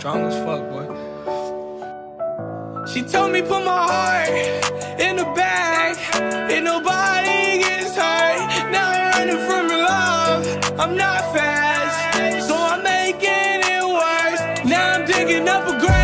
strong as fuck, boy. She told me put my heart in the bag, and nobody gets hurt. Now I'm running from your love. I'm not fast, so I'm making it worse. Now I'm digging up a grave.